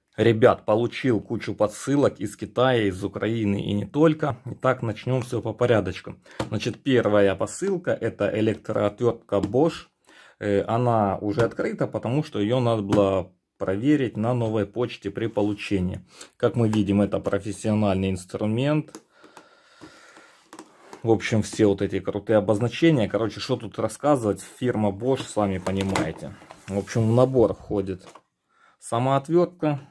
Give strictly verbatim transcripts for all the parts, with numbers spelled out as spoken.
Ребят, получил кучу подсылок из Китая, из Украины и не только. Итак, начнем все по порядочку. Значит, первая посылка — это электроотвертка Bosch. Она уже открыта, потому что ее надо было проверить на новой почте при получении. Как мы видим, это профессиональный инструмент. В общем, все вот эти крутые обозначения. Короче, что тут рассказывать? Фирма Bosch, сами понимаете. В общем, в набор входит сама отвертка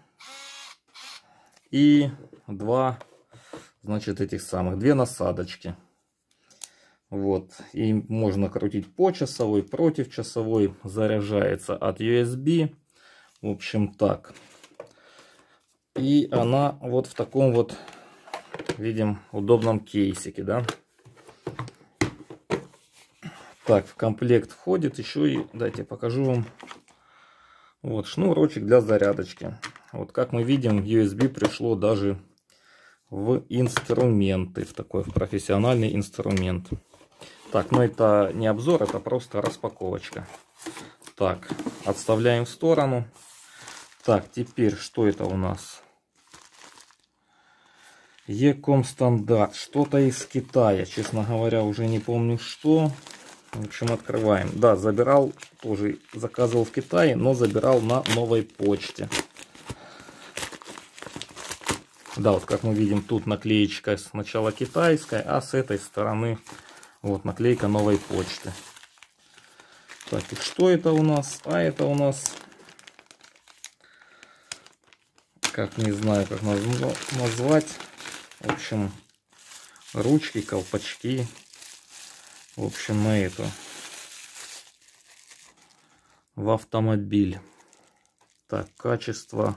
и два, значит, этих самых, две насадочки. Вот, и можно крутить по часовой, против часовой, заряжается от ю эс би. В общем, так. И она вот в таком вот, видим, удобном кейсике, да. Так, в комплект входит еще и, дайте покажу вам, вот шнурочек для зарядочки. Вот как мы видим, ю эс би пришло даже в инструменты, в такой в профессиональный инструмент. Так, но это не обзор, это просто распаковочка. Так, отставляем в сторону. Так, теперь что это у нас? Ecom стандарт, что-то из Китая, честно говоря, уже не помню что. В общем, открываем. Да, забирал, тоже заказывал в Китае, но забирал на новой почте. Да, вот как мы видим, тут наклеечка сначала китайская, а с этой стороны вот наклейка новой почты. Так, и что это у нас? А это у нас, как не знаю, как назвать. В общем, ручки, колпачки. В общем, на эту. В автомобиль. Так, качество.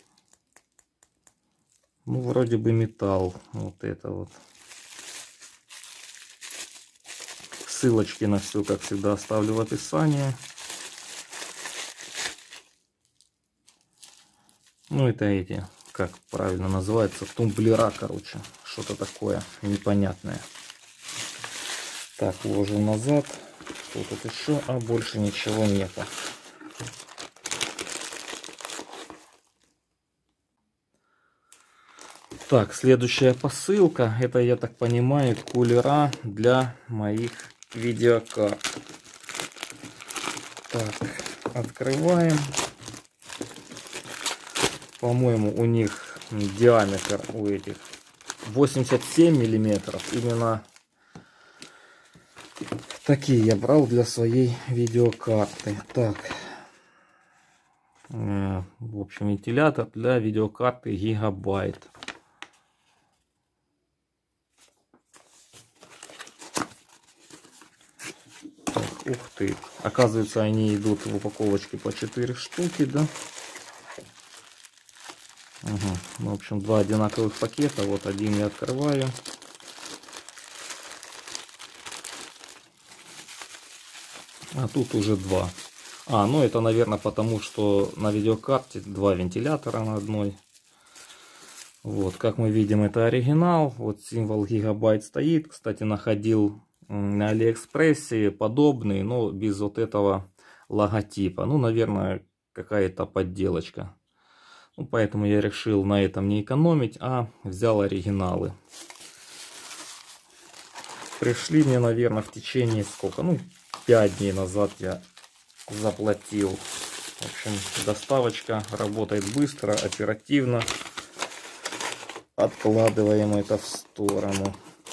Ну, вроде бы металл. Вот это вот. Ссылочки на все, как всегда, оставлю в описании. Ну, это эти, как правильно называется, тумблера, короче. Что-то такое непонятное. Так, ложу назад. Что тут еще? А больше ничего нету. Так, следующая посылка. Это, я так понимаю, кулера для моих видеокарт. Так, открываем. По-моему, у них диаметр у этих восемьдесят семь миллиметров. Именно такие я брал для своей видеокарты. Так, в общем, вентилятор для видеокарты Gigabyte. Так, ух ты, оказывается, они идут в упаковочке по четыре штуки, да? Угу. В общем, два одинаковых пакета. Вот один я открываю. А тут уже два. А, ну это, наверное, потому что на видеокарте два вентилятора на одной. Вот, как мы видим, это оригинал. Вот символ Gigabyte стоит. Кстати, находил на Алиэкспрессе подобный, но без вот этого логотипа. Ну, наверное, какая-то подделочка. Ну, поэтому я решил на этом не экономить, а взял оригиналы. Пришли мне, наверное, в течение сколько? Ну, пять дней назад я заплатил. В общем, доставочка работает быстро, оперативно. Откладываем это в сторону.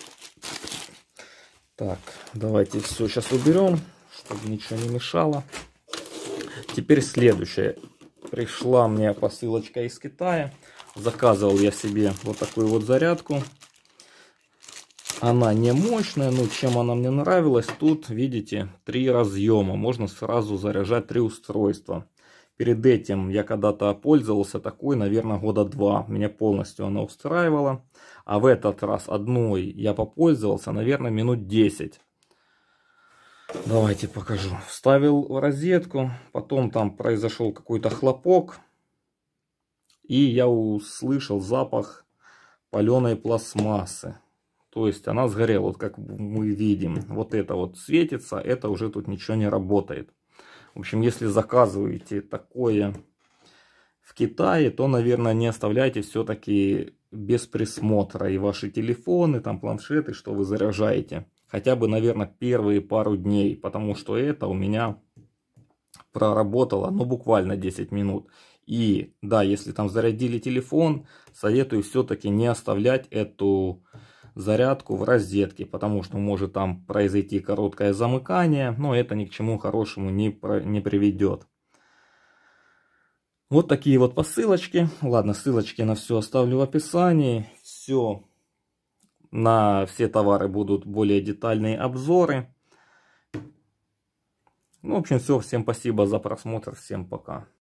Так, давайте все сейчас уберем, чтобы ничего не мешало. Теперь следующее. Пришла мне посылочка из Китая. Заказывал я себе вот такую вот зарядку. Она не мощная, но чем она мне нравилась, тут, видите, три разъема. Можно сразу заряжать три устройства. Перед этим я когда-то пользовался такой, наверное, года два. Меня полностью она устраивала. А в этот раз одной я попользовался, наверное, минут десять. Давайте покажу. Вставил в розетку, потом там произошел какой-то хлопок. И я услышал запах паленой пластмассы. То есть она сгорела, вот как мы видим. Вот это вот светится, это уже тут ничего не работает. В общем, если заказываете такое в в Китае, то, наверное, не оставляйте все-таки без присмотра и ваши телефоны, там планшеты, что вы заряжаете. Хотя бы, наверное, первые пару дней, потому что это у меня проработало, ну, буквально десять минут. И да, если там зарядили телефон, советую все-таки не оставлять эту зарядку в розетке, потому что может там произойти короткое замыкание, но это ни к чему хорошему не, про, не приведет. Вот такие вот посылочки. Ладно, ссылочки на все оставлю в описании. Все, на все товары будут более детальные обзоры. Ну, в общем, все. Всем спасибо за просмотр. Всем пока.